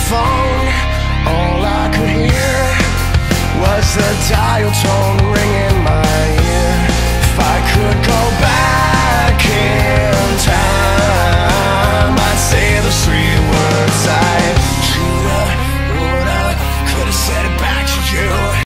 phone, all I could hear was the dial tone ring